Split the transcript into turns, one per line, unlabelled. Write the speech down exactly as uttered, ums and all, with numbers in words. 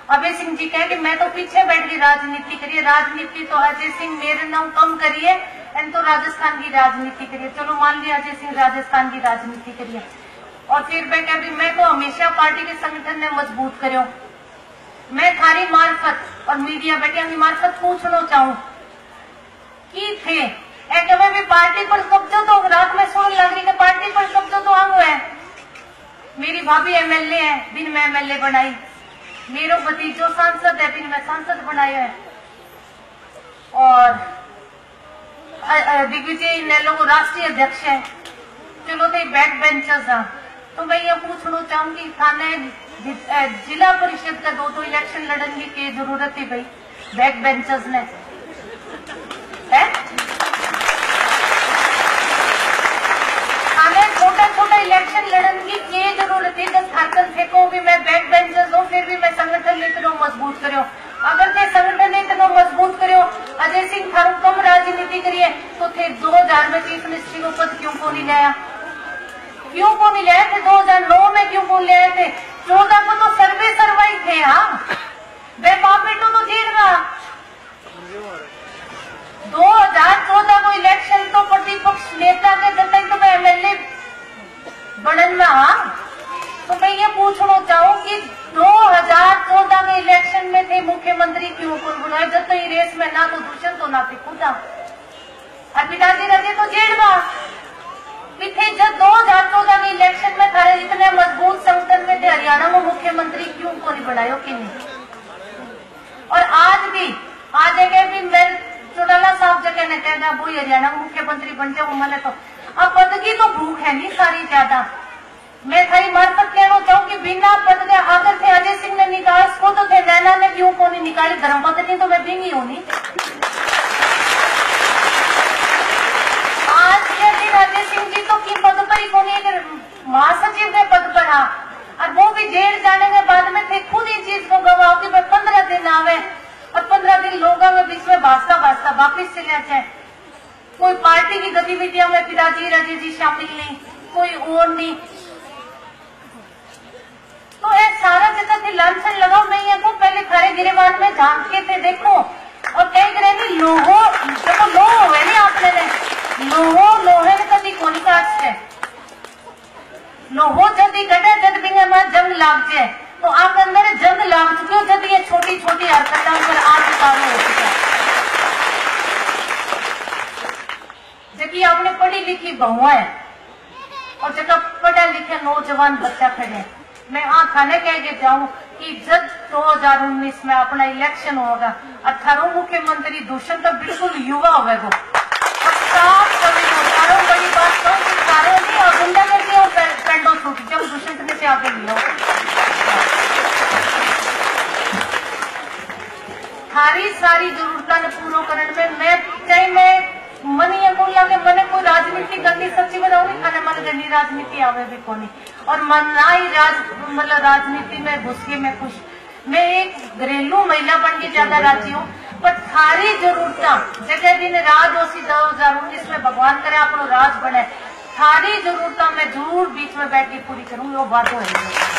अभय सिंह जी कहे कि मैं तो पीछे बैठ के राजनीति करिए, राजनीति तो अजय सिंह मेरे नाम कम करिए, एंड तो राजस्थान की राजनीति करिए। चलो मान लिया अजय सिंह राजस्थान की राजनीति करिए, और फिर मैं कह मैं तो हमेशा पार्टी के संगठन ने मजबूत करो। मैं थारी मार्फत और मीडिया बैठिया की मार्फत पूछना चाहूं कि थे एक भी पार्टी पर कब्जा तो रात में सुन लग रही पार्टी पर कब्जा तो आंग है। मेरी भाभी एमएलए है, बिन मैं एमएलए बनाई, मेरो भतीजो सांसद है, बिन मैं सांसद बनाया है, और दिग्विजय नैलो को राष्ट्रीय अध्यक्ष है। चलो तो बैक बेंचर्स है। तो मैं ये पूछना चाहूंगी थाने जिला परिषद का दो दो इलेक्शन लड़ने की जरूरत है भाई बैक बेंचर्स ने है? हमें छोटा छोटा इलेक्शन लड़ने की ये जरूरत है। जब थाकन फेंको भी मैं बैक बेंचर्स हूँ, फिर भी मैं संगठन इतना मजबूत करो। अगर थे संगठन इतना मजबूत करो, अजय सिंह थारू कम राजनीति करिए, तो थे दो हजार में चीफ मिनिस्ट्री को पद क्यों को नहीं लाया? क्यों को नहीं लाए थे? दो हजार नौ में क्यों को लाए थे? चौदह को तो सर्वे सरवाई थे। हाँ वे बाप बेटो तो जेल रहा। दो हजार चौदह को इलेक्शन तो प्रतिपक्ष नेता के जतई तो मैं एमएलए बनन में। हाँ तो मैं ये पूछना चाहूँ कि दो हजार चौदह में इलेक्शन में थे मुख्यमंत्री क्यों को बुलाए? जब तो रेस में ना तो दूषण तो ना थे खुदा, और पिताजी रहते तो जेल में थे। जब दो हजार चौदह के इलेक्शन में थारे इतने मजबूत संगठन में थे, हरियाणा में मुख्यमंत्री क्यों को नहीं बनायो कि नहीं? और आज भी आज जगह भी मैं चौटाला साहब जगह ने कहना वो हरियाणा में मुख्यमंत्री बन जाओ मैंने तो अब पद की तो भूख है नहीं सारी ज्यादा। मैं थारी मार्फत कहना चाहूँ कि बिना पद के अगर थे अजय सिंह ने निकाल उसको तो थे नैना ने क्यों को नहीं निकाली? धर्मपत्नी तो मैं बिंगी होनी। आज के दिन अजय सिंह जी तो की पद पर ही कोनी महासचिव के पद पर हा, और वो भी जेल जाने के बाद में थे खुद इस चीज को गवाओ कि भाई पंद्रह दिन आवे और पंद्रह दिन लोगों में बीच में भाजता भाजता वापिस चले जाए। कोई पार्टी की गतिविधियों में पिताजी राजे जी शामिल नहीं, कोई और नहीं। तो एक सारा जगह थे लांछन लगाओ। मैं ये को पहले खरे गिरेबान में झांक के थे देखो, और कह करे नहीं लोहो देखो लोह हुए नहीं आपने ने लोहो लोहे ने कभी कोनी काट है। लोहो जदी गटे जद बिंगे में जंग लाग जाए तो आप अंदर जंग लाग चुके हो। जब ये छोटी छोटी हरकतों पर आज उतारो हो चुका जबकि आपने पढ़ी लिखी बहुआ है और जगह पढ़ा लिखे नौजवान बच्चा खड़े। मैं हाँ थाने कह के जाऊं कि जब दो हजार उन्नीस में अपना इलेक्शन होगा, अठारह मुख्यमंत्री दूषण तो बिल्कुल युवा होगा। बड़ी बात तो सारे नहीं और गुंडा करके और पेंडो छूट जब दूषण से आगे लियो। सारी सारी जरूरत ने पूरा करने में मैं चाहे मैं मन ये बोल लगे मैंने कोई राजनीति गंदी सच्ची बनाऊ नहीं खाने मन गंदी राजनीति आवे भी को नहीं, और मन ना ही राज मतलब राजनीति में घुस के मैं खुश। मैं एक घरेलू महिला बन के ज्यादा राजी हूँ, पर सारी जरूरत जगह दिन राज उसी दो हजार उन्नीस में भगवान करे अपनो राज बने, सारी जरूरत मैं जरूर बीच में बैठ के पूरी करूँ। वो बात हो